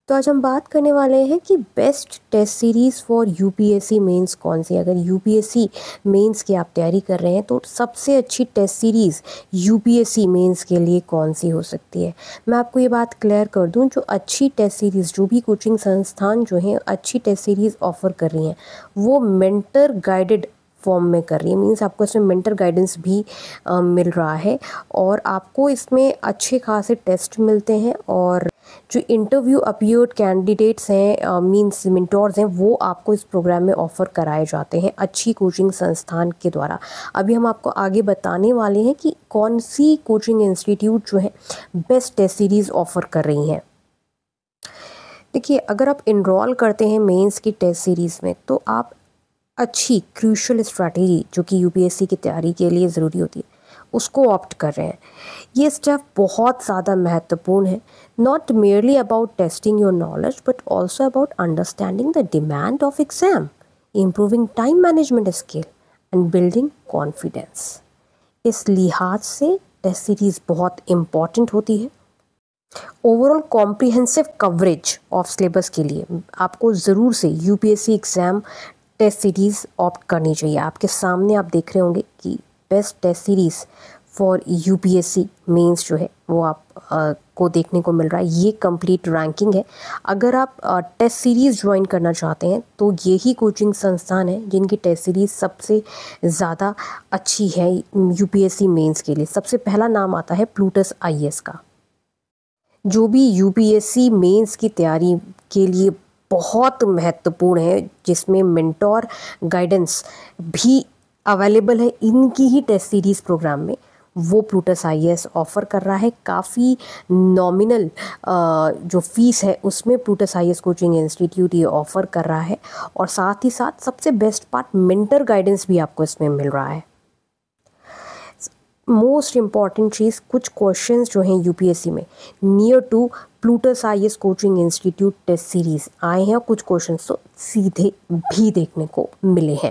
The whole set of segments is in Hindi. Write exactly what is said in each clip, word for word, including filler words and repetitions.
तो आज हम बात करने वाले हैं कि best test series for UPSC mains कौन सी। अगर यूपीएससी मेंस की आप तैयारी कर रहे हैं तो सबसे अच्छी टेस्ट सीरीज़ यूपीएससी मेंस के लिए कौन सी हो सकती है। मैं आपको ये बात क्लियर कर दूं, जो अच्छी टेस्ट सीरीज़, जो भी कोचिंग संस्थान जो हैं अच्छी टेस्ट सीरीज़ ऑफ़र कर रही हैं वो मेंटर गाइडेड फॉर्म में कर रही है। मीन्स आपको इसमें मेंटर गाइडेंस भी आ, मिल रहा है और आपको इसमें अच्छे खासे टेस्ट मिलते हैं और जो इंटरव्यू अपीयर्ड कैंडिडेट्स हैं, मींस मेंटोर्स हैं, वो आपको इस प्रोग्राम में ऑफ़र कराए जाते हैं अच्छी कोचिंग संस्थान के द्वारा। अभी हम आपको आगे बताने वाले हैं कि कौन सी कोचिंग इंस्टीट्यूट जो है बेस्ट टेस्ट सीरीज़ ऑफ़र कर रही हैं। देखिए, अगर आप इनरोल करते हैं मेंस की टेस्ट सीरीज़ में तो आप अच्छी क्रूशल स्ट्रैटेजी जो कि यूपीएससी की तैयारी के लिए ज़रूरी होती है उसको ऑप्ट कर रहे हैं। ये स्टेप बहुत ज़्यादा महत्वपूर्ण है, not merely about testing your knowledge but also about understanding the demand of exam, improving time management skill and building confidence. इस लिहाज से टेस्ट सीरीज़ बहुत इम्पॉर्टेंट होती है। Overall comprehensive coverage of syllabus के लिए आपको ज़रूर से UPSC exam test series opt करनी चाहिए। आपके सामने आप देख रहे होंगे कि best test series for UPSC mains जो है वो आप आ, को देखने को मिल रहा है। ये कंप्लीट रैंकिंग है। अगर आप आ, टेस्ट सीरीज़ ज्वाइन करना चाहते हैं तो यही कोचिंग संस्थान है जिनकी टेस्ट सीरीज़ सबसे ज़्यादा अच्छी है यूपीएससी मेंस के लिए। सबसे पहला नाम आता है प्लूटस आईएएस का, जो भी यूपीएससी मेंस की तैयारी के लिए बहुत महत्वपूर्ण है, जिसमें मेंटोर गाइडेंस भी अवेलेबल है इनकी ही टेस्ट सीरीज़ प्रोग्राम में। वो प्लूटस आईएएस ऑफ़र कर रहा है। काफ़ी नॉमिनल जो फीस है उसमें प्लूटस आईएएस कोचिंग इंस्टीट्यूट ये ऑफ़र कर रहा है और साथ ही साथ सबसे बेस्ट पार्ट मेंटर गाइडेंस भी आपको इसमें मिल रहा है। मोस्ट इम्पॉर्टेंट चीज़, कुछ क्वेश्चंस जो हैं यूपीएससी में near to Plutus IAS coaching institute test series आए हैं और कुछ क्वेश्चंस तो सीधे भी देखने को मिले हैं।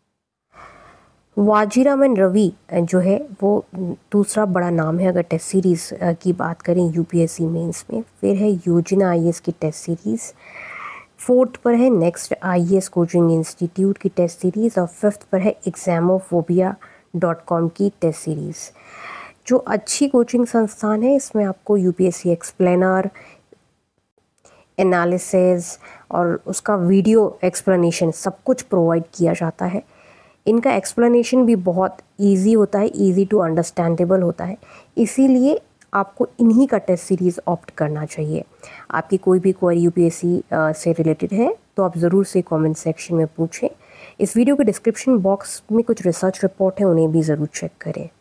वाजीरामन रवि जो है वो दूसरा बड़ा नाम है अगर टेस्ट सीरीज़ की बात करें यूपीएससी मेंस में। फिर है योजना आईएएस की टेस्ट सीरीज़, फोर्थ पर है नेक्स्ट आईएएस कोचिंग इंस्टीट्यूट की टेस्ट सीरीज़ और फिफ्थ पर है एग्जामोफोबिया डॉट कॉम की टेस्ट सीरीज़। जो अच्छी कोचिंग संस्थान है इसमें आपको यूपीएससी एक्सप्लेनर, एनालिसिस और उसका वीडियो एक्सप्लेनेशन सब कुछ प्रोवाइड किया जाता है। इनका एक्सप्लेनेशन भी बहुत इजी होता है, इजी टू अंडरस्टैंडेबल होता है, इसीलिए आपको इन्हीं का टेस्ट सीरीज़ ऑप्ट करना चाहिए। आपकी कोई भी क्वेरी यूपीएससी से रिलेटेड है तो आप ज़रूर से कमेंट सेक्शन में पूछें। इस वीडियो के डिस्क्रिप्शन बॉक्स में कुछ रिसर्च रिपोर्ट है, उन्हें भी ज़रूर चेक करें।